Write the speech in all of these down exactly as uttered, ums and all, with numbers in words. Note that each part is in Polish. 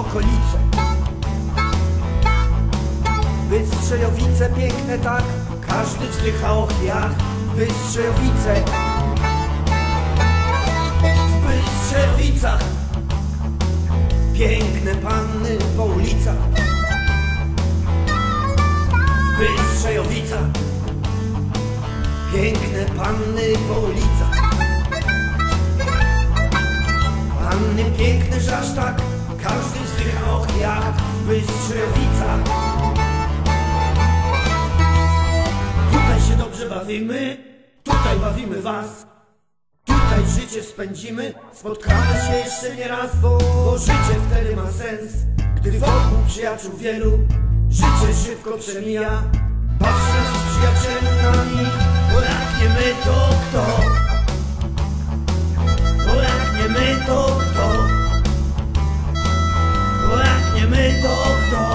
okolice. Bystrzejowice piękne tak, każdy wzdycha o chwiach. Bystrzejowice, w Bystrzejowicach piękne panny po ulicach. W Bystrzejowicach piękne panny po ulicach. Panny piękne, że aż tak każdy wzdycha o chwiach. W Bystrzejowicach tutaj się dobrze bawimy, tutaj bawimy was. Tutaj życie spędzimy, spotkamy się jeszcze nie raz, bo, bo życie wtedy ma sens, gdy wokół przyjaciół wielu. Życie szybko przemija, patrzę z przyjacielami, bo jak nie my to kto? Bo jak nie my to kto? Bo jak nie my to kto?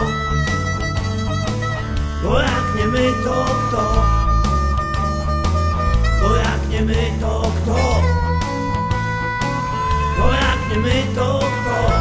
Bo jak nie my to kto? Bo jak nie my to kto? Bo jak nie my to kto?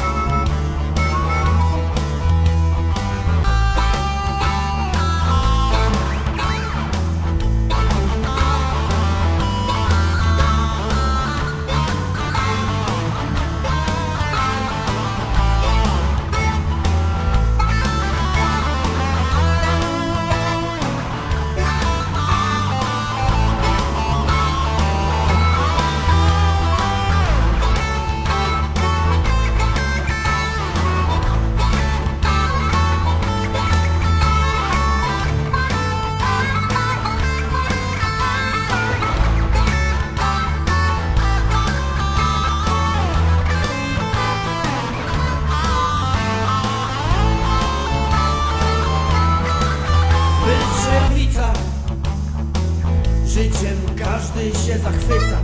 Życiem każdy się zachwyca.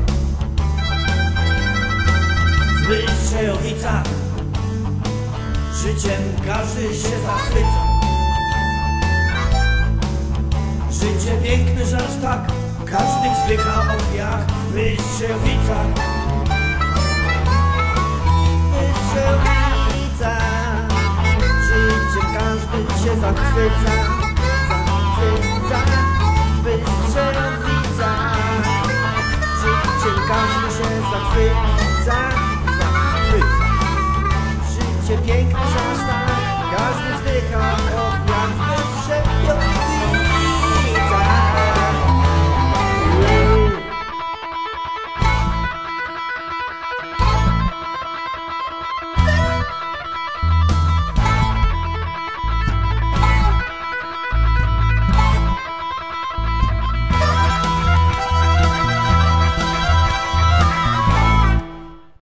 W Bystrzejowicach życiem każdy się zachwyca. Życie piękne, że aż tak każdy wzdycha o chwiach. W Bystrzejowicach, w Bystrzejowicach życiem każdy się zachwyca. Zachwyca. W Bystrzejowicach życiem każdy się zachwyca, zachwyca. Życie piękne, że aż tak każdy wzdycha o